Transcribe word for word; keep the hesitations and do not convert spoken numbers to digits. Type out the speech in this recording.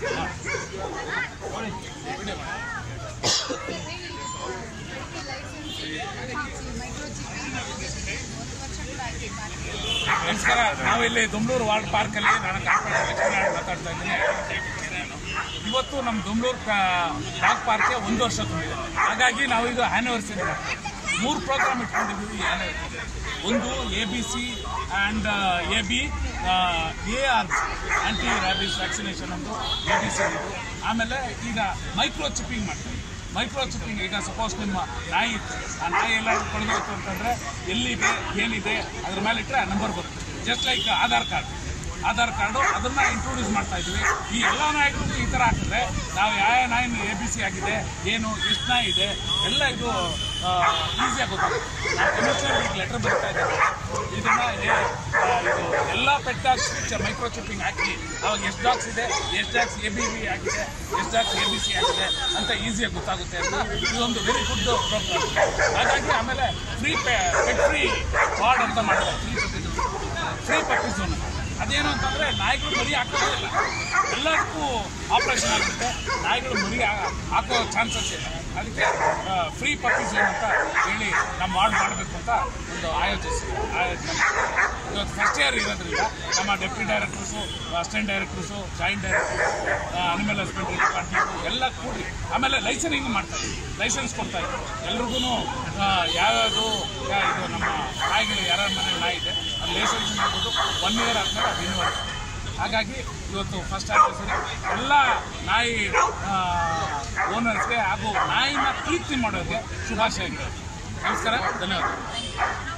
ನಮಸ್ಕಾರ. ನಾವಿಲ್ಲಿ ದೊಂಬಳೂರು ವಾರ್ಡ್ ಪಾರ್ಕಲ್ಲಿ ನಾನು ಕಾರ್ಪೊರೇಟರ್ ಲಕ್ಷ್ಮೀನಾರಾಯಣ ಮಾತಾಡ್ತಾ ಇದ್ದೀನಿ. ಇವತ್ತು ನಮ್ಮ ದೊಂಬಳೂರು ಡಾಗ್ ಪಾರ್ಕ್ಗೆ ಒಂದು ವರ್ಷ ತುಂಬಿದೆ. ಹಾಗಾಗಿ ನಾವು ಇದು ಆ್ಯನಿವರ್ಸರಿ ಮೂರು ಪ್ರೋಗ್ರಾಮ್ ಇಟ್ಕೊಂಡಿದ್ದೀವಿ. ಒಂದು A B C and A B A R anti rabies vaccination ಒಂದು ಎ ಬಿ ಸಿ ಇದು. ಆಮೇಲೆ ಈಗ ಮೈಕ್ರೋ ಚಿಪ್ಪಿಂಗ್ ಮಾಡ್ತೀವಿ. ಮೈಕ್ರೋ ಚಿಪ್ಪಿಂಗ್ ಈಗ ಸಪೋಸ್ ನಿಮ್ಮ ನಾಯಿ ಇತ್ತು, ಆ ನಾಯಿ ಎಲ್ಲ ಕಳೆದೋಯ್ತು ಅಂತಂದರೆ ಎಲ್ಲಿದೆ ಏನಿದೆ ಅದ್ರ ಮೇಲೆ ಇಟ್ಟರೆ ನಂಬರ್ ಬರುತ್ತೆ. Just like Aadhaar card Aadhaar card ಅದನ್ನು ಇಂಟ್ರೊಡ್ಯೂಸ್ ಮಾಡ್ತಾ ಇದ್ವಿ. ಈ ಎಲ್ಲ ನಾಯಿಗಳಿಗೂ ಈ ಥರ ಆಗ್ತದೆ. ನಾವು ಯಾವ ನಾಯಿನ ಎ ಬಿ ಸಿ ಆಗಿದೆ, ಏನು ಎಷ್ಟು ನಾಯಿ ಇದೆ ಎಲ್ಲ ಇದು ಈಸಿಯಾಗಿ ಗೊತ್ತಾಗುತ್ತೆ. ನಾವು ಕಮಿಷನರ್ಗೆ ಲೆಟರ್ ಬರ್ತಾ ಇದ್ದೇವೆ. ಇದನ್ನು ಇದು ಎಲ್ಲ ಪೆಟ್ ಡಾಗ್ಸ್ ಮೈಕ್ರೋ ಚಿಪ್ಪಿಂಗ್ ಹಾಕಿ ಅವಾಗ ಎಷ್ಟು ಡಾಗ್ಸ್ ಇದೆ, ಎಷ್ಟು ಡಾಗ್ಸ್ ಎ ಬಿ ಬಿ ಆಗಿದೆ, ಎಷ್ಟು ಡಾಗ್ಸ್ ಎ ಬಿ ಸಿ ಆಗಿದೆ ಅಂತ ಈಸಿಯಾಗಿ ಗೊತ್ತಾಗುತ್ತೆ ಅಂತ ಇದೊಂದು ವೆರಿ ಗುಡ್ ಪ್ರೋಗ್ರಾಮ್. ಹಾಗಾಗಿ ಆಮೇಲೆ ಫ್ರೀ ಪೆಟ್ ಫ್ರೀ ವಾರ್ಡ್ ಅಂತ ಮಾಡ್ತಾರೆ. Free puppies free puppies zone. ಅದೇನು ಅಂತಂದರೆ ನಾಯಿಗಳು ಮರಿ ಹಾಕೋದೇ ಇಲ್ಲ, ಎಲ್ಲದಕ್ಕೂ ಆಪ್ರೇಷನ್ ಆಗುತ್ತೆ. ನಾಯಿಗಳು ಮರಿ ಹಾಕೋ ಚಾನ್ಸಸ್ ಇಲ್ಲ. ಅದಕ್ಕೆ ಫ್ರೀ ಪಪ್ಪೀಸ್ ಝೋನ್ ಅಂತ ಹೇಳಿ ನಮ್ಮ ವಾರ್ಡ್ ಮಾಡಬೇಕು ಅಂತ ಒಂದು ಆಯೋಜಿಸಿ ಆಯೋಜನೆ ಇವತ್ತು ಫಸ್ಟ್ ಇಯರ್ ಇರೋದ್ರಿಂದ ನಮ್ಮ deputy directors, assistant directors, joint directors, animal husbandry department ಎಲ್ಲ ಕೂಡಿ ಆಮೇಲೆ ಲೈಸೆನ್ಸಿಂಗ್ ಮಾಡ್ತಾಯಿದ್ವಿ. ಲೈಸೆನ್ಸ್ ಕೊಡ್ತಾಯಿದ್ವಿ ಎಲ್ರಿಗೂ. ಯಾವ್ಯಾವುದು ಇದು ನಮ್ಮ ನಾಯಿಗಳು ಯಾರ್ಯಾರ ಮನೇಲಿ ನಾಯಿ ಇದೆ ಅದು ಲೈಸೆನ್ಸ್ ಮಾಡ್ಬೋದು. ಒನ್ ಇಯರ್ ಆದಮೇಲೆ ಅದು ರಿನ್ಯೂ ಆಗುತ್ತೆ. ಹಾಗಾಗಿ ಇವತ್ತು ಫಸ್ಟ್ ಆನಿವರ್ಸರಿ ಎಲ್ಲ ನಾಯಿ ಓನರ್ಸ್ಗೆ ಹಾಗೂ ನಾಯಿನ ಪ್ರೀತಿ ಮಾಡೋರಿಗೆ ಶುಭಾಶಯಗಳು. ನಮಸ್ಕಾರ, ಧನ್ಯವಾದ.